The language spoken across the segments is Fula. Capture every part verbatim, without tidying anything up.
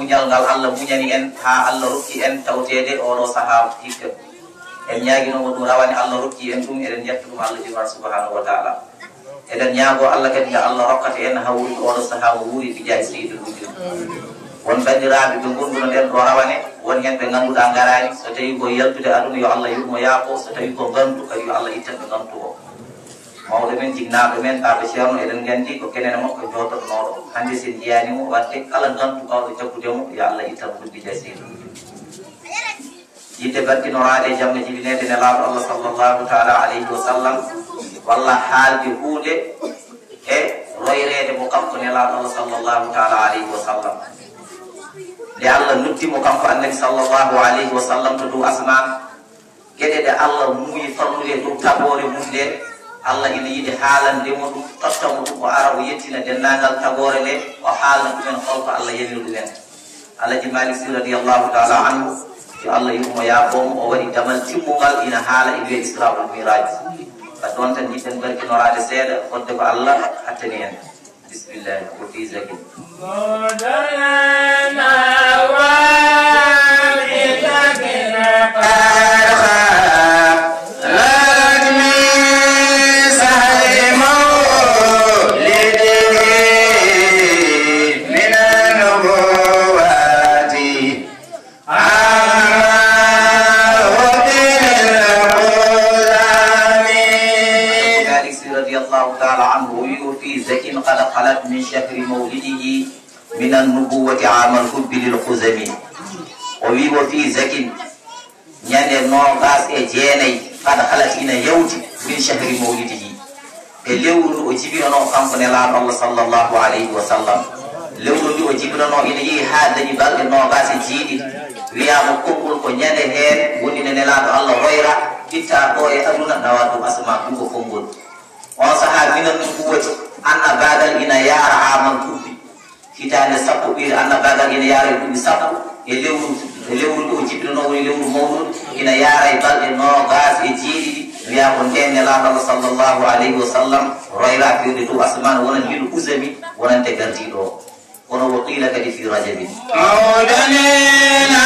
muñal ngal Allah muñani en ha Allah rokki en tawtede oɗo sahaa hikka en ñaaguinomo ɗum rawani Allah rokki en ɗum eɗen jetta ɗum Allah jomar subhanahu wa taala eɗen ñaago Allah kadi nde Allah rokkata en hawri oɗo sahaa mo wuuri bi jaahi seydil mujrim won bandiraɓe ɓe gonɗuno nden ɗo rawane won hen ɓe ngannduɗa garani so tawi ko yaltude aduna yo Allah yurmo yaako so tawi ko gandu kadi yo Allah ittan ɓe gantu o mawɗo men jinnaɗo men taɓe ceerno eɗen gandi ko kenene makko jototonoɗo hande sen jiyanimo wadde kala gantu kawɗo jaggudemo yo Allah ittan ɗum bi jaahi seydil mujrim yidde barkinoraɗe jamma jibinede nelaɗo Allah sallllahu taala alayhi wa sallam walla haalde hunde e royrede mo kanko nelaɗo Allah sallllahu taala alayhi wa sallam nde Allah noddimo kanko annabi sallllahu alayhi wa sallam to dow asman gueɗe ɗe Allah muuyi fannude dow tagore mum nde Allah ina yiɗi haalandemo ɗum tottamo ɗum o ara o yettina dennagal tagore nde o haalna ɗumen holko Allah yamiri ɗumen Alhaji Malick Sy radiallahu taala anhu yo Allah yurmo yaafomo o waɗi damal timmugal ina haala e wiye isra ul miraj ka ɗon tan jiɗɗen barkinorade seeɗa fodde ko Allah hattani en bisimillahi ko fi zakin قد خلت من شهر مولده من النبوة عام الحب للخزم وفي وفي زكي يعني نوغاس اجيني قد خلت إن يوتي من شهر مولده الليل أجيبنا نو كم نلعب الله صلى الله عليه وسلم الليل أجيبنا نو إن يي هذا يبال نوغاس جيدي ويا مكوكل كنيانه هير ونين نلعب الله غيره kita ko e aduna nawatu asma ko fongol on saha minan nubuwati anna badal ina yara amal kubbi hitande sappo ɓiire anna badal ina yara e duuɓi sappo e lewru e lewru ɗo jibbinono woni lewru mawɗum ina yara e balɗe nogas e jeeɗiɗi wiya ko nden nelaɗo Allah sallllahu alayhi wa sallam royra firde dow asman wonan hiɗo usami wonante gardiɗo o kono wo qila kadi fi rajabin mawdanina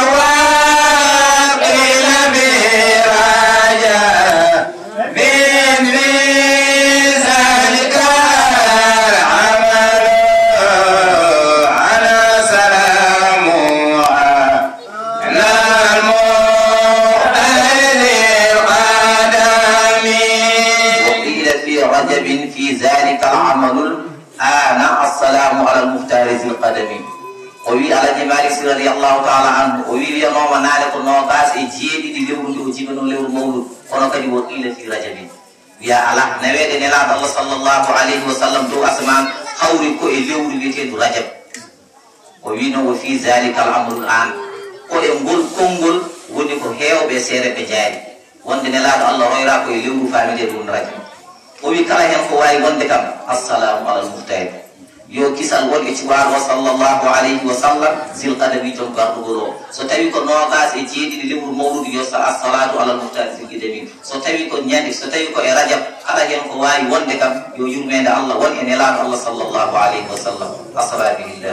waqila bi raja السلام على المختار ذي القدم وي على جمال سير رضي الله تعالى عنه وي يا نوما نالك نوغاس اي جيدي دي لewru do jibano lewru mawlud kono kadi wo qila fi rajab ya ala nawede nela Allah sallallahu alayhi wa sallam do asman hawri ko e lewru wiete do rajab o wi no fi zalika al-amr al-an ko e ngol kongol woni ko heewbe sere be jaari wonde nela Allah royra ko e lewru famide do rajab o wi kala hen ko wayi wonde kam assalamu ala al-muhtar yo kisal wonɓe ciwaro sallllahu alayhi wa sallam zil qadami toon garɗugol o so tawi ko nogas e jeeɗiɗi lewru mawludu yo sa assalatu alal muhtar zil qadami so tawi ko ñande so tawi ko e rajab kala hen ko wawi wonde kam yo yurmede Allah won e nelaɗo Allah sallllahu alayhi wa sallam asra bihillah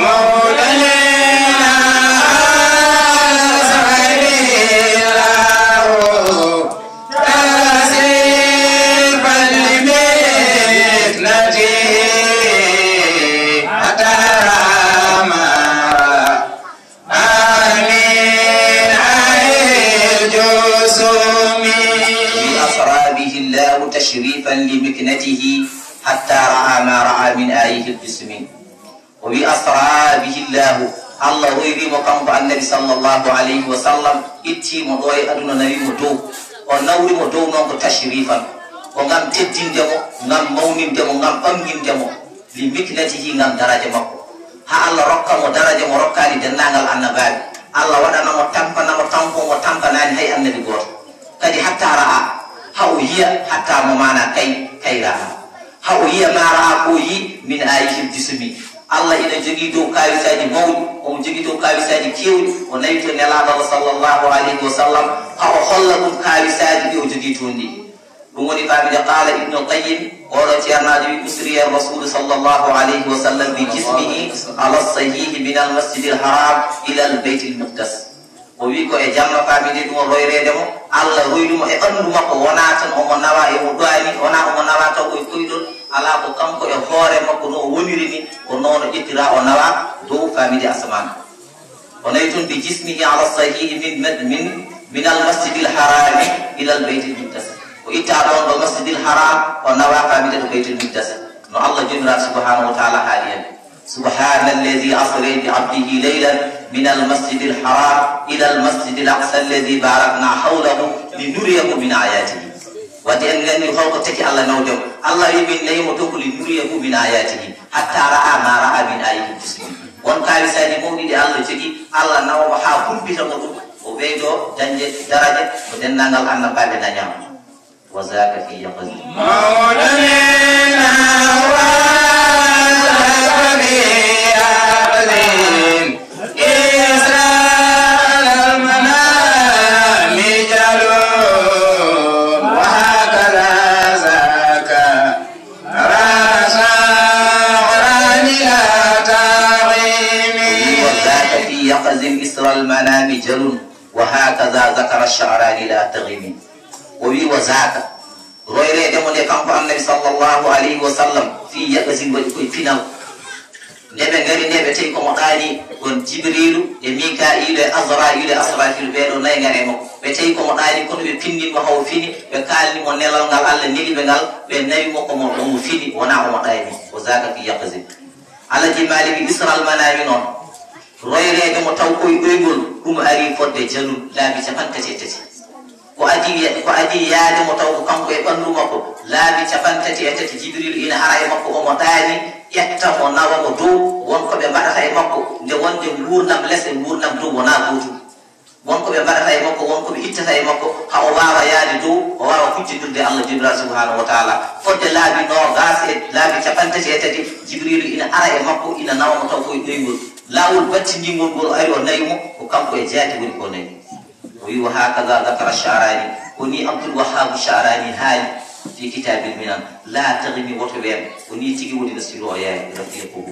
تشريفا لمكنته حتى رأى ما رأى من آيه الجسم وبأسرى به الله الله ويبي مقام النبي صلى الله عليه وسلم إتي مدوي أدنى نبي مدو ونوري مدو نوك تشريفا ونغم تدين دمو نغم مونين دمو نغم أمين دمو لمكنته نغم درجة مكو ها الله رقم ودرجة مرقى لدنانال النبي الله ودنا متنفى نمتنفى وتنفى ناني هاي النبي قول كدي حتى رأى هاو هي حتى ممانا كي كيراها هاو هي ما رأى من آيه الجسم الله إذا جيدو كايساجي مول أو جيدو كايساجي كيول ونيت نلاد صلى الله عليه وسلم هاو خلقكم كايساجي أو جيدوني بموني فامي قال ابن القيم قال تيرنا أسري الرسول صلى الله عليه وسلم بجسمه على الصحيح من المسجد الحرام إلى البيت المقدس وبيكو إجامة فاميلي دون روي ريدمو الله روي دمو إقنو مكو وناتن أمو نوا إمو دواني ونا أمو نوا تقو يكويدون على أبو كمكو يخوري مكو نو ونيريني ونونو إترا ونوا دو فاميلي أسمان ونيتون بجسمه على الصحيح من من من المسجد الحرام إلى البيت المقدس وإتعادون المسجد الحرام ونوا فاميلي البيت المقدس نو الله جمرا سبحانه وتعالى حاليا سبحان الذي أسري بعبده ليلا من المسجد الحرام إلى المسجد الأقصى الذي باركنا حوله لنريه من آياته ودين لن يخلق تكي الله نودم الله يمين نيم تقول لنريه من آياته حتى رأى ما رأى من آيه الجسم وان كان سادي مولد الله تكي الله نوم حاكم بسمه وبيدو درجة ودين نانال أن بابنا نيام وذاك في يقظة مولانا المنام جل وهكذا ذكر الشعراني لا تغيم وبي وذاك رويري دمون كامب النبي صلى الله عليه وسلم في يقزين ودي فينال نبي غري نبي تي كو مقاني ون جبريل e ميكائيل e azrail e asrafil be do nay ngare mo be tay ko maqani kono be pindin mo haw fini be kalni mo nelal ngal alla neli be ngal be nayi mo ko mo mo fini wona mo maqani o zaka fi yaqzin ala jimali bi isral manami non royreede mo taw koye ɗoygol ɗum ari fodde jalum laabi capantati e tati ko adi ko adi yaade mo taw ko kanko e ɓanndu makko laabi capantati e tati jibril ina ara e makko omo ɗaani ƴetta mo nawa mo dow wonko ɓe mbaɗata e makko nde wonde nguurnam les e nguurnam dow wonaa gootum wonko ɓe mbaɗata e makko wonko ɓe ittata e makko ha o waawa yaade dow o waawa hujjidirde allah jibril subhanahu wa taala fodde laabi nogas e laabi capantati e tati jibril ina ara e makko ina nawa mo taw koye ɗoygol lawol battindingol ngol ari o nayi mo ko kanko e jaati woni ko nayi o wi wa hakaza dakara sharani woni abdul wahhab sharani haali fi kitabil minan la taghmi woto weem woni tigi woni nasiru o yaay rafiya ko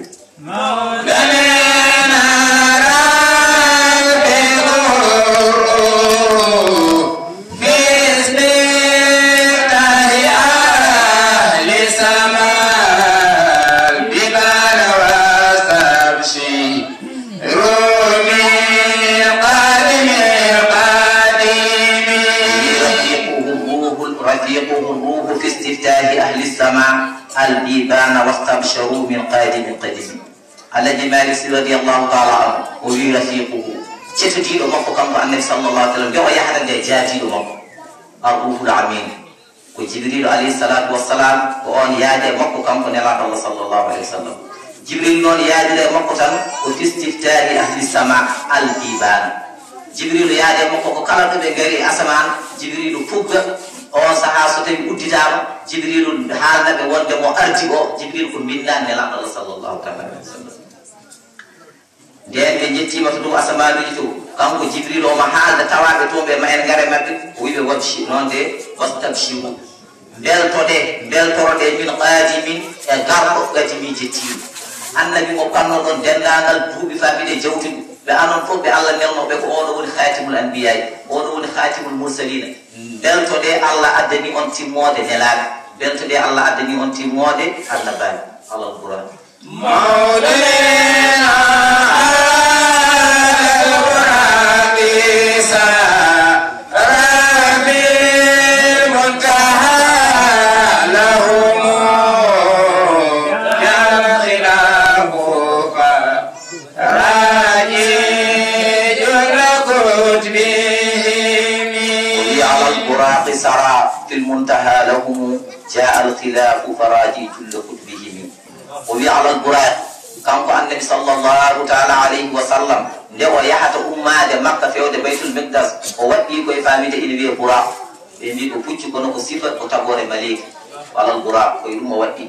البيبان واستبشروا من قادم قديم على جمال رضي الله تعالى عنه وفي رفيقه تتجي له مكو كم النبي صلى الله عليه وسلم يو يحدد جاتي له مكو الروح العمين وجبريل عليه الصلاه والسلام وان ياده مكو كم نلا الله صلى الله عليه وسلم جبريل نون ياده مكو تن وفي استفتاح اهل السماء البيبان جبريل ياده مكو كلا be gari asaman جبريل فوق on saha so tawi udditama jibril haalna be wonde mo arti o jibril ko minna ne la Allah sallallahu alaihi wasallam den be jettima to dum asamanuji to kanko jibril o ma haalda tawabe to be ma en ngare mabbe wiibe wabshi non de wastabshiru bel to de bel torde min qadimin e gardo gati mi jetti annabi mo kanno don dendangal duubi famide jawti be anon fo be Allah nelno be ko on woni khatimul anbiya on woni khatimul mursalin belto de Allah addani on timmode nelaabe belto de Allah addani on timmode annabawi Allah Qur'an maulana al-Qur'an bisa rabbi muntaha lahum ya khilafuka raji julakut bi سرى في المنتهى لهم جاء الخلاف فراجي كل كتبهم وبي على البراق كان النبي صلى الله تعالى عليه وسلم ندو يحت امه مكه في بيت المقدس وودي كو فاميده الى براق بيمي كو فوتي كو نكو صفه كو تابوري ملك على البراق كو يدوم ودي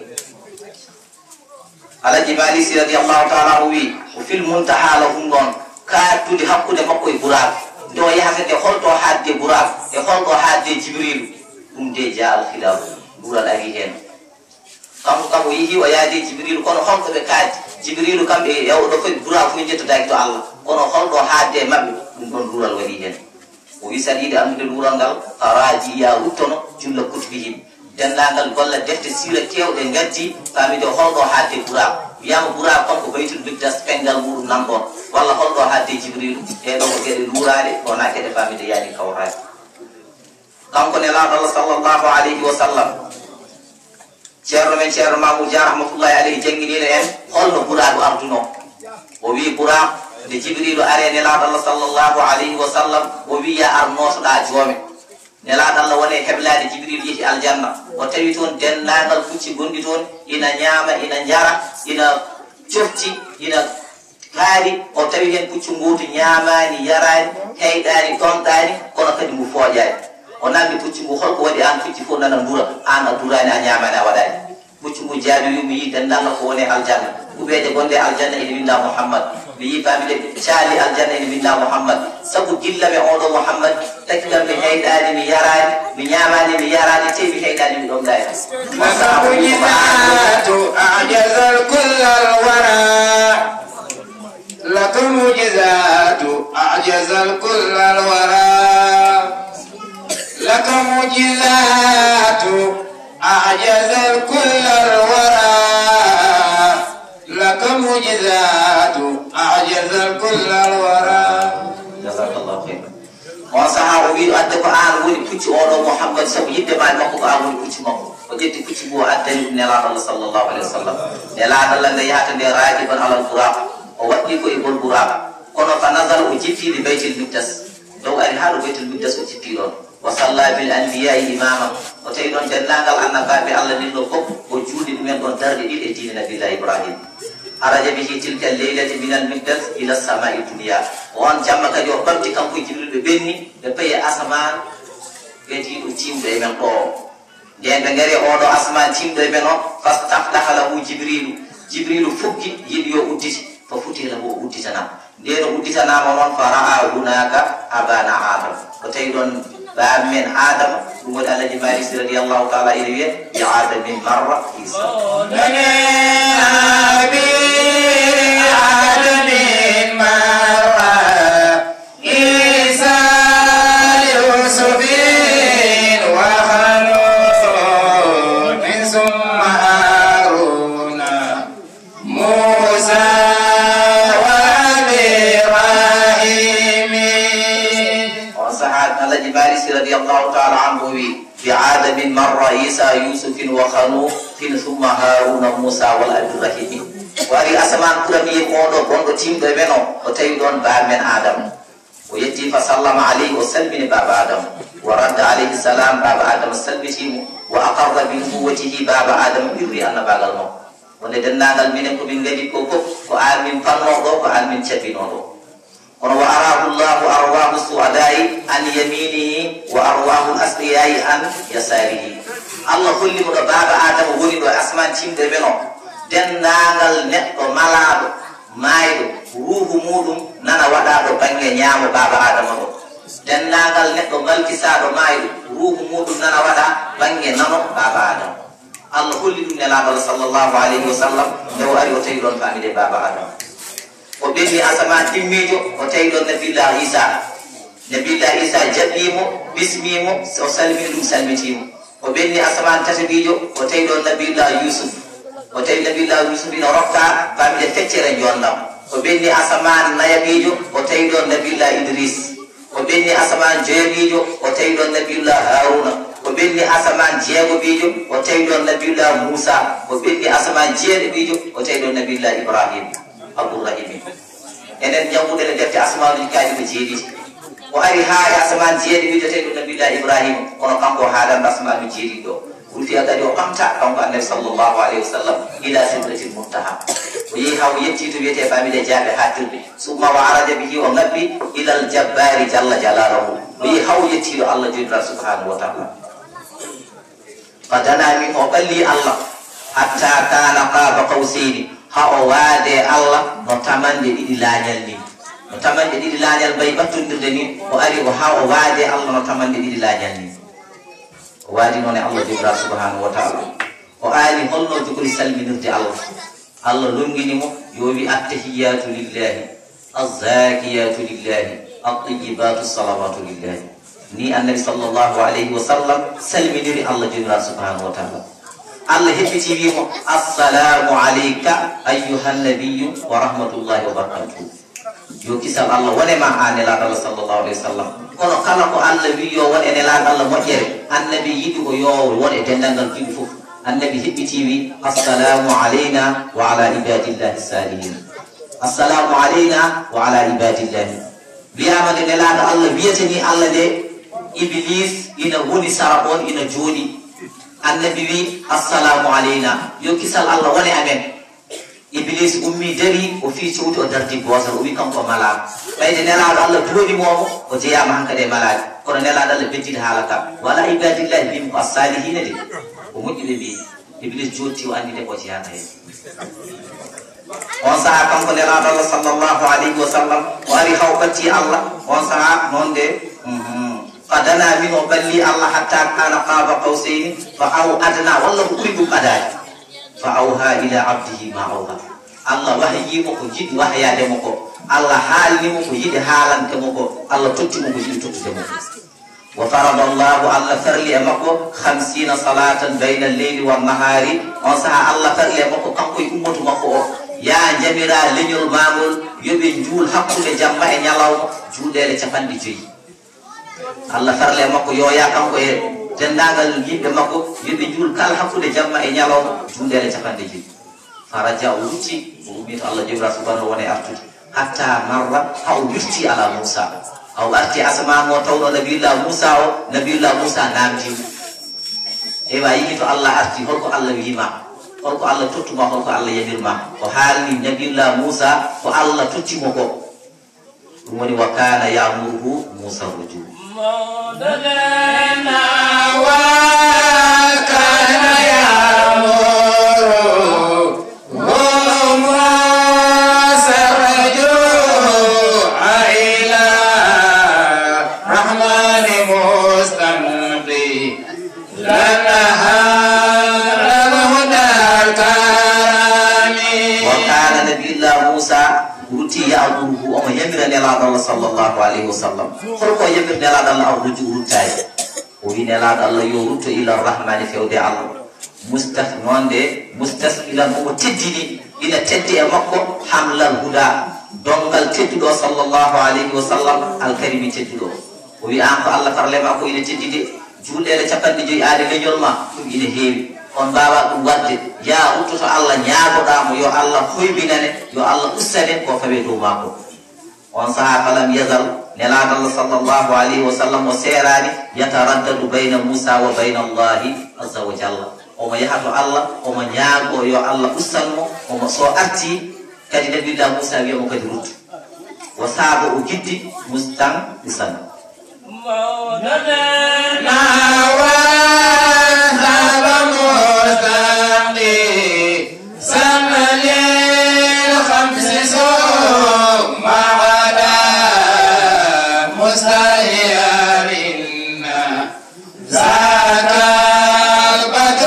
على جبال رضي الله تعالى وفي المنتهى لهم دون كاتو دي حقو دي مكو براق do yahate holto hadde burak e holto hadde jibril dum de jaal khilaf bural ari hen kanko kam o yehi o yaadi jibrilu kono holɗo ɓe kaadi jibrilu kamɓe yawɗo fof bura fu jettodaki to Allah kono holɗo haadde e maɓɓe ɗum ɗon luural waɗi hen o wi saɗa yiɗi andude luural ngal haraji ya wuttono julla kutubihim dendagal golla defte sira kewɗe gaddi famide holɗo haadde bura wiyama bura konko baytul bigdas pengal muɗum nan ɗon walla holɗo haadde jibrilu ɗeɗo ko gueɗe luurade wona gueɗe famide yaani kawrade kanko nelaɗo Allah sallllahu alayhi wa sallam ceerno men ceerno Mamoudou Dia rahmatullahi alayhi jangguinino en holno buraɗo arduno o wi bura nde jibrilu are nelaɗo Allah sallllahu alayhi wa sallam o wi ya ar notoɗa joome nelaɗo Allah woni heblade jibrilu yeeti aljanna o tawi toon dendagal fucci gonɗi toon ina ñaama ina jara ina cofti ina haari o tawi hen puccu ngutu ñamani yarani heyɗani tonɗani kono kadi ngu fooƴani o namdi puccu ngu holko waɗi an fucci fof nana dura an a durani a ñamani a waɗani puccu ngu jaabi wi mi yi dendagal ko woni aljanna kuɓeje gonɗe aljanna ene winda Mouhammad mi yi famide caali aljanna ene winda Mouhammad sabu gilla me oɗo Mouhammad takigal mi heyɗani mi yarani mi ñamani mi yarani te mi heyɗani mi ɗom ɗayna ajazal kullal wara lakum mujizatu ajazal kullal wara lakum mujizatu ajazal kullal wara lakum mujizatu ajazal kullal wara jazakallahu khairan on saha o wiɗo adde ko an woni pucci oɗo Mouhammad sabu yidde ma makko ko an woni pucci makko o ƴetti pucci bo addani ɗum nelaɗo Allah sallllahu alayhi wa sallam nelaɗo Allah nde yahata nde rakiban alal buraq o waɗɗi ko e gol buraq kono fa nazara o jippiɗi baytil micdas dow ari ha ɗo baytil micdas o jippi ɗon wa salla bil anbiyai imama o tawi ɗon dendagal annabaɓe Allah ninno fof o juuɗi ɗumen ɗon darde ɗiɗi e diine nabillahi Ibrahim haraja bihi tilka leylati min al micdas ila samai dunia on jamma kadi o ɓamti kanko jibril ɓe ɓenni ɓe payi asaman ɓeetiɗo timɗo e men ɗo nden ɓe gari oɗo asaman timɗo e men o fastaftaha lahu jibrilu jibrilu fuggi yiɗi yo udditi fa futila mo udditanam nden o udditanama noon fa ra'a hunaka abana adam o tawi ɗon bam men adama ɗum woni alaji malisi radiallahu taala ene wiye ya adamin marra isa adamin marra isa yusufin wa khanun min summa haruna musa radiyallahu ta'ala anhu wi bi adamin marra isa yusufin wa khanun thumma haruna musa wal abdurrahim wari asman kurami oɗo gonɗo timɗo e men o o tawi ɗon baba men adam o yetti fa sallama alayhi o salmini baba adam wa radda alayhi salam baba adam salmitimo wa aqarra bi nubuwwatihi baba adam birri annabagal mo wonde dennagal minen ko min gadi ko fof ko an min pannoɗo ko an min cabbinoɗo kono wa arahu llahu arwahu suadai an yaminihi wa arwahu asqiyai an yasarihi Allah hollimo ɗo baba adama woni ɗo asman timde men o dendagal neɗɗo malaɗo mayɗo ruhu muɗum nana waɗaɗo banggue ñaamo baba adama ɗo dendagal neɗɗo malkisaɗo mayɗo ruhu muɗum nana waɗa banggue nano baba adama Allah holli ɗum nelaɗo sallllahu alayhi wa sallam nde o ari o tawi ɗon famide baba adama o ɓenni asaman timmijo o tawi ɗon nabillah isa nabillah isa jaɓɓimo bismimo o salmini ɗum salmitimo o ɓenni asaman tatabijo o tawi ɗon nabillah yusuf o tawi nabillah yusuf ino rokka famide feccere jondam o ɓenni asaman nayabijo o tawi ɗon nabillah idris o ɓenni asaman jeeɓijo o tawi ɗon nabillah haruna o ɓenni asaman jeegoɓijo o tawi ɗon nabillah moussa o ɓenni asaman jeeɗiɓijo o tawi ɗon nabillah ibrahim abdourahimi enen janggude ne defte asmanuji kaji ko jeeɗiɗi o ari ha e asaman jeeɗiɓijo tawi ɗum nabillahi ibrahima kono kanko haalanɗo asmanu jeeɗiɗi ɗo rufiya kadi o ɓamta kanko annabi sallllahu alayhi wa sallam ila sidratil muntaha o yeehi ha o yetti to wiyete famille jaaɓe hattirɓe summa wa araja bihi o ngabbi ilal jabbari jalla jalalahu o yeehi ha o yettiɗo allah jodiral subhanahu wa taala fa dana min o ɓalli allah hatta kana qaba qawseyni ha o waade Allah no tamande ɗiɗi laañal ni no tamande ɗiɗi laañal bay battondirde ni o ari o ha o waade Allah no tamande ɗiɗi laañal ni o waadi noon e Allah jibra subhanahu wa taala o o aani holno jogori salminirde Allah Allah longinimo yo wi attahiyatu lillahi azzakiyatu lillahi at-tayyibatu salawatu lillahi ni annabi sallallahu alayhi wa sallam salminiri Allah jalla subhanahu wa ta'ala Allah hebbiti wimo assalamu alayka ayyuhan nabiyyu wa rahmatullahi wa barakatuh yo kisal Allah wone ma ane la Allah sallallahu alayhi wa sallam kono kala ko Allah wi yo wone ene la Allah mojjere annabi yidi ko yo wone dendangal jibi fof annabi hebbiti wi assalamu alayna wa ala ibadillahi salihin assalamu alayna wa ala ibadillahi biyama de la Allah wiyatani Allah de iblis ina woni sarabon ina joni annabi wi assalamu alayna yo kisal Allah wone amen iblis ummi dari o fi cewti o dardi bosal o wi kanko malaka bayde nelaado Allah duwoni momo o jeyama hankade malaka kono nelaado Allah beddide halaka wala ibadillahi bim as-salihin de o mujjibe bi iblis jotti o andi de ko jeyata hen on saha kanko nelaado Allah sallallahu alayhi wa sallam wari hawkati Allah on saha non de fadana min o balli Allah hatta kana qaba qawsayn fa aw adna wallahu uridu qadai fa awha ila abdihi ma awha Allah wahyi mo ko jidi wahyade mo ko Allah halni mo ko yidi halante mo ko Allah totti mo ko yidi tottude mo wa farada Allah Allah farli amako khamsina salatan bayna al-layli wan nahari on saha Allah farli amako kanko e ummatu makko o ya jamira leñol magol yobe juul hakkude jamma e nyalaw juudele capandi joyi Allah farle makko yo ya kanko e dendagal yimbe makko yimbe jul kal hakkude jamma e nyalaw jundele capande ji faraja uti umi to Allah jibra subhanahu wa ta'ala artude hatta marra haw wirti ala Musa aw arti asma mo tawno nabiyullah Musa o nabiyullah Musa namji e wa yi to Allah arti holko Allah wiima holko Allah tottuma holko Allah yamirma ko halni nabiyullah Musa ko Allah tottimo ko dum woni wa kana ya'muruhu Musa rujul مددنا وكان يأمر موسى الرجوع إلى رحمن مستنقي لنها لهدى الكرم وكان نبي الله موسى ruti ya abuhu o yamira nela Allah sallallahu alaihi wasallam ko yamira nela Allah arruju rutay o wi nela Allah yo ruto ila rahman fewde Allah mustaf nonde mustasila mo teddini ila teddi e makko hamlal huda dongal teddudo sallallahu alaihi wasallam al karimi teddudo o wi an ko Allah farle ma ko ila teddide juldere capande joyi aade leñol ma dum ina heewi on bawa dum wadde ya utto Allah nyaagoda mo yo Allah hoybinane yo Allah ussane ko fawe do mako on saha falam yazal nelaado Allah sallallahu alaihi wasallam o serani yataraddadu bayna Musa wa bayna Allah azza wa jalla o ma yahato Allah o ma nyaago yo Allah ussanmo o ma so arti kadi nabiyullah Musa wi mo kadi ruttu wa sabu giddi mustan isan مددنا وذهب مستنقي سمل الخمس ثم غدا مستهيرنا ذاك البدر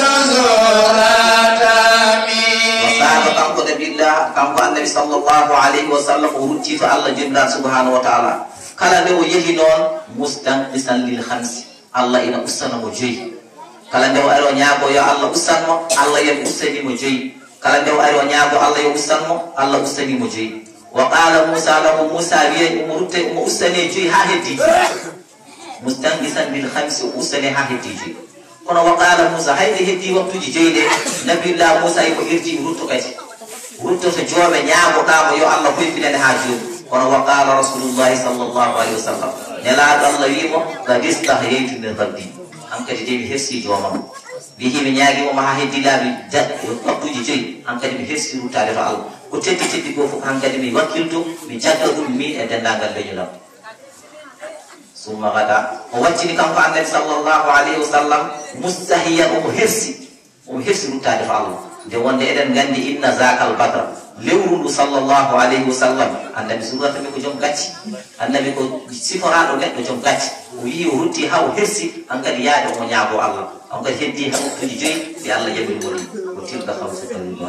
زرتمي وصاب كانكو بالله كانكو النبي صلى الله عليه وسلم ورتي الله جل سبحانه وتعالى kala nde o yehi non mustan bisan lil khamsi Allah ina usana mo joyi kala nde o ari o nyaago yo Allah usanmo Allah yem usani mo joyi kala nde o ari o nyaago Allah yo usanmo Allah usani mo joyi wa qala Musa lahu Musa wiye umurte mo usani joyi ha heddi mustan bisan lil khamsi usani ha heddi joyi kono wa qala Musa hayde heddi waktuji joyi de nabiyullah Musa ko irti rutto kati rutto to joobe nyaago damo yo Allah hoyfinane ha joyi kono wa qala rasulullah sallallahu alaihi wasallam nela Allah wimo la distahiyatu min rabbi hankadi de mi hessi jomam bihi mi nyaagi mo ma heddi labi jat waktuji joyi hankadi mi hessi rutade to Allah ko teddi teddi go fu hankadi mi wakkilto mi jagga dum mi e dendagal leñulam summa gada o waccini kanko annabi sallallahu alaihi wasallam mustahiya o hessi o hessi rutade to Allah de wonde eden gandi inna zakal badr lewru sallallahu alaihi wasallam annabi surata mi ko jom gacci annabi ko siforado neddo jom gacci o yi o rutti haw hersi an kadi yaade mo nyaago Allah kanko heddi ha waktuji joyi ɗi Allah yaɓi woni ko tilka hamsa faridat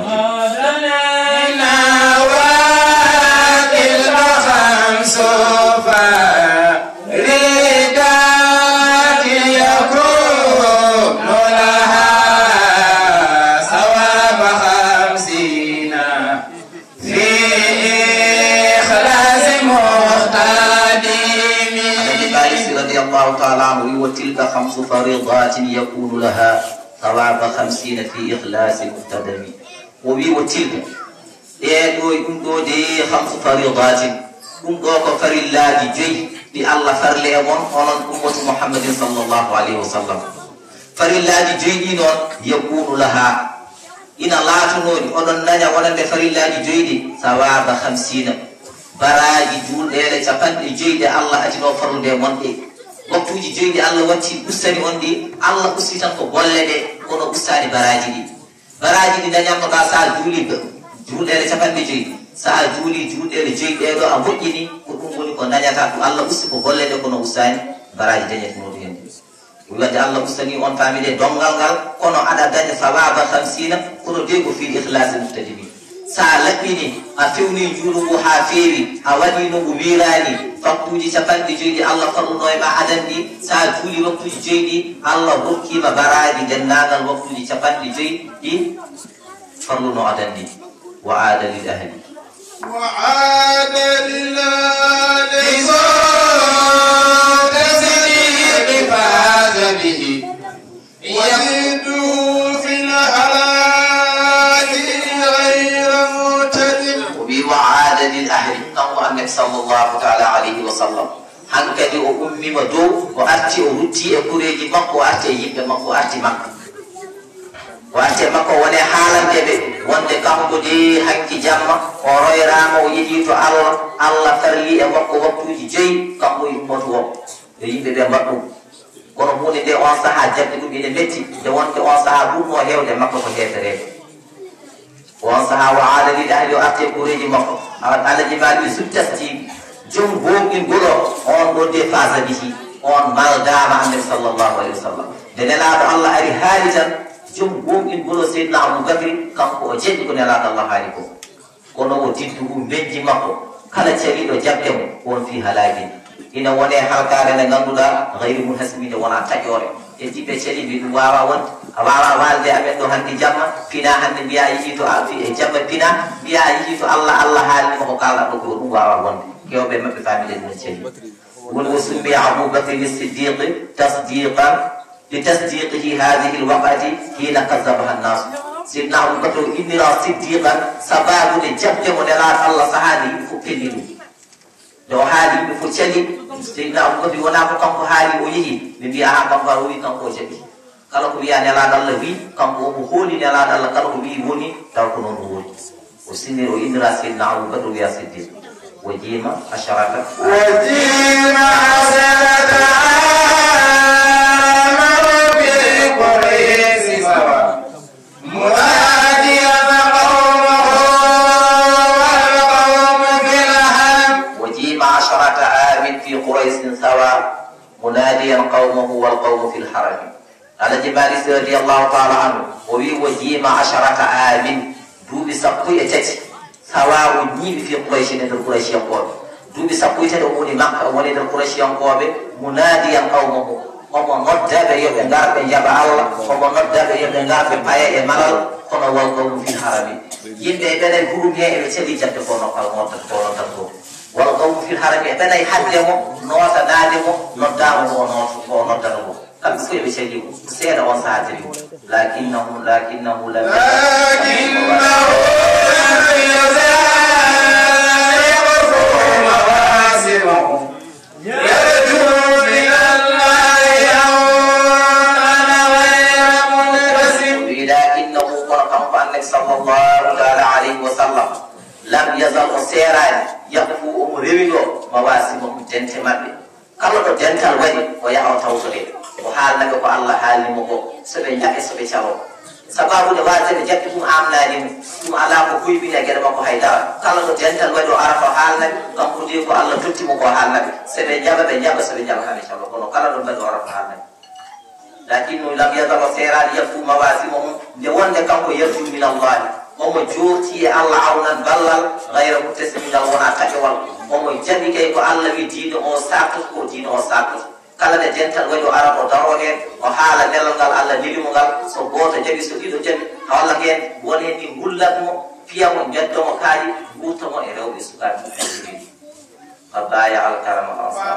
وتلك خمس فريضات يكون لها ثواب خمسين في إخلاص مقتدم وبي وتلك إيه دو يكون دو دي خمس فريضات كم دو كفر الله جي دي الله فر لأمون ونن أمة محمد صلى الله عليه وسلم فر الله جي دي نون يكون لها إن الله تنوني ونن نجا ونن فر الله جي دي ثواب خمسين براجي جول إيه لتفن جي دي الله أجنو فر لأمون دي waktuji joydi Allah watti ustani on di Allah usti tan ko golle de kono ustani baraji di baraji di dañamno ka sa juuli juulɗele capanɗe joyi sa juuli juulɗele joyi ɗeɗo a moƴƴini ko ɗum woni ko dañata ɗum Allah usti ko golle de kono ustani baraji dañatinoɗo hen wadde Allah ustani on famide dongal ngal kono aɗa daña sawaba hamsina kono de ko fi ihlasi muftadimi sa laɓɓini a fewni juuɗo ngu ha feewi a waɗi no ngu wirani waktuji capanɗe joyi ɗi Allah farluno e ma adanɗi sa juuli waktuji joyi ɗi Allah hokkima baraji dennagal waktuji capanɗe joyi ɗi farluno adanɗi wa aada lil ahli wa aada lil ahli tasdiqi faza bihi yazidu fil halali ghayra mutadim wa aada lil ahli kanko annabi sallllahu taala alayhi wa sallam hankadi o ummima dow o arti o rutti e kureji makko o arti e yimɓe makko o arti makka o arti e makko wone haalandeɓe wonde kanko de hanki jamma o royrama o yiɗi to Allah Allah farli e makko waktuji joyi kanko yummoto o yo yimɓeɓe mbaɗɗum kono hunde nde on saaha jabɓe ɗum ene metti nde wonde on saaha ɓurno hewde makko ko heferede on saaha wa aada lil ahli o arti e kureji makko alaji maɗi subtasti jom gomɗingolo on ɗo de fasa bihi on maldama annabi sallllahu alayhi wa sallam nde nelaɗo Allah ari haali tan jom gomɗingolo seydna aboubacry kanko o jeɗɗi ko nelaɗo Allah haali ko kono o diddu ɗum benji makko kala caliɗo jabde mo won fi halaki ina wone halkare nde ganduɗa gayri mun hasmide wona taƴore e jiɓe celi mbi ɗum wawa wonde a wawa walde amen ɗo hande jamma pina hande mbiya yiɗi to e jamma pina mbiya yiɗi to Allah Allah haalnima ko kalɗa ɗo ko ɗum wawa wonde kewɓe mabɓe famide ɗum celi woni o summi aboubacry siddiqi tasdiqan li tasdiqihi hadihi lwaqati hina kazabaha nnasu sidna aboubacry o innira siddiqan sababude jabde mo nelaɗo Allah sahade yimɓe fof pelli ɗum nde o haali yimɓe fof cali sidna aboubacry wona ko kanko haali o yeehi ɓe mbiya ha kanko ar o wi kanko o jaɓi kala ko wiya nelaɗo Allah wi kanko omo hooli nelaɗo Allah kala ko wi woni taw ko noon o woni o sinniri o innira sidna aboubacry o wiya siddiq وجيم عشرة وجيم عشرة آمر بقريش سوا مناديا قومه والقوم في الهم وجيم عشرة عام في قريش سوا مناديا قومه والقوم في الحرم على جبال رضي الله تعالى عنه وجيم عشرة عام دوبي سقوية تتي sawawu ñiiɓe fi quraysh e nder quraysh yankoɓe duuɓi sappo e tati o woni makka o woni nder quraysh yankoɓe munadiyan qawmahu omo noddaɓe yoɓe ngar ɓe jaɓa Allah omo noddaɓe yoɓe ngar ɓe paya e malal kono wal qawmu fi harami yimɓe e ɓenay hurum he eɓe celi jabde ko nokkal noddata ko noddata ko wal qawmu fi harami e ɓenay hadde mo noota naade mo noddama ko noota ko noddata ko kamɓe fof eɓe celi ko seeɗa on saha tari ko lakinnahu lakinnahu lakinnahu lam yazal o seerani yakfu omo rewiɗo mawasimahu dente maɓɓe kala ɗo dental waɗi o yaha o tawtode o haalnaɓe ko Allah haalnimo ko soɓe jaɓe soɓe cawo sababude waseɓe jaɓɓi ɗum amnani mum ɗum ala ko huyɓini e gueɗe makko haydara kala ɗo dental waɗi o arata o haalnaɓe kanko de ko Allah tottimo ko haalnaɓe soɓe jaɓa ɓe jaɓa soɓe jaɓa haɓe cawo kono kala ɗo waɗi o arata o haalnaɓe lakinno lam yadama seeraade yaftu mawasimahu nde wonde kanko yarju min allahi omo jooti e allah awnan ballal gayra muttasiminal wona taƴowal omo jaɓi kay ko allah wi diine o sakkat ko diine o sakkat kala nde dental waɗi o ara o daro heen o haala nelal ngal allah nilimo ngal so gooto jaɓi so ɗiɗo jaɓi hawalla heen woni hen ni gullatmo fiyamo jeddomo kaaji wurtamo e rewɓe sukaaɓe ɗiɗi fa baya alkarama ansar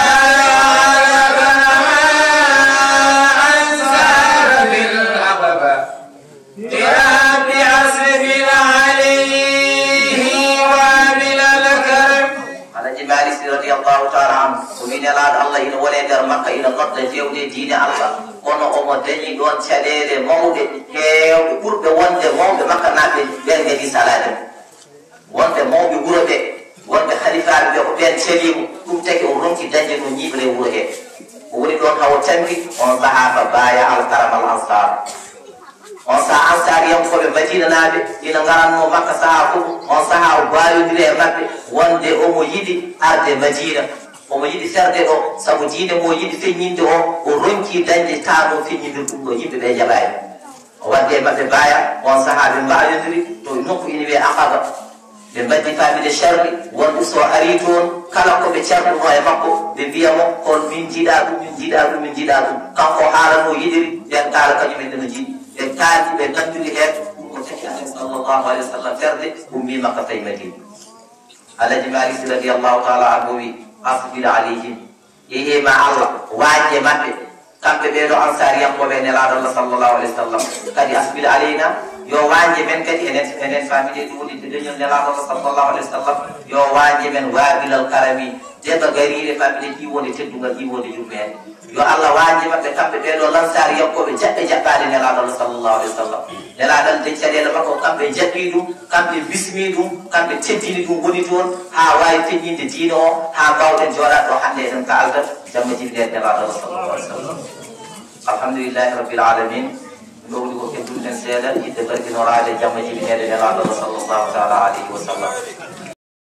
radiyallahu ta'ala anhu ko min elaade allah ina wone nder makka ina nodda jewde diine allah kono omo dañi ɗon caɗeele mawɗe heewɓe ɓurɓe wonde mawɓe makka naɓe ɓen kadi salade wonde mawɓe wuro ɓe wonde halifaaɓe ɓe ko ɓen celimo ɗum tagi o ronki dañde no ñiɓre wuro he o woni ɗon hawo tambi on sahaba baya alkaramal ansar on saha ansariyankoɓe madina naaɓe ina garanno makka saha fof on saha o bayodiri e maɓɓe wonde omo yiɗi arde madina omo yiɗi ferde ɗo sabu diine mo yiɗi feññinde o o ronki dañde taano feññindir ɗum ɗo yimɓe ɓe jaɓani o wadde e maɓɓe baya on saha ɓe mbayodiri to nokku ina wiye akaba ɓe mbaddi famide charri wonɗo so ari toon kala koɓe carɗuno e makko ɓe mbiyamo kon min jiiɗa ɗum min jiiɗa ɗum min jiiɗa ɗum kanko haalano yiɗiri ɓen kaala kañumen ɗeno jiiɗi ɓe kaali ɓe nandiri heen ɗum ko taki anabi sallllahu alayhi wa sallam ferde ummi makka fay madina alaji malik si radiallahu taala anhu wi asbil alayhim yehema allah waaje maɓɓe kamɓe ɓeeɗo ansariyankoɓe nelaɗo allah sallllahu alayhi wa sallam kadi asbil alayna yo waaje men kadi enen enen famille ɗi woni deñol nelaɗo allah sallllahu alayhi wa sallam yo waaje men waabilal karami deba gariire famille ɗi woni teddugal ɗi woni jumɓe hen yo allah waaji maɓɓe kamɓe ɓeeɗo lansari yakkoɓe jaɓɓe jaɓɓade nelaɗo allah sallllahu alayhi wa sallam nelaɗal de caɗele makko kamɓe jaɓɓi ɗum kamɓe bismi ɗum kamɓe teddini ɗum woni toon ha wawi feññinde diine o ha mbawɗen joɗade ɗo hannde eɗen ka aldat jamma jiɗi nden nelaɗo allah sallllahu alayhi wa sallam alhamdulillahi rabbil alamin ɗum woni ko kedduɗen seeɗa yidde barkinorade jamma jiɗi nede nelaɗo allah sallllahu taala alayhi wa sallam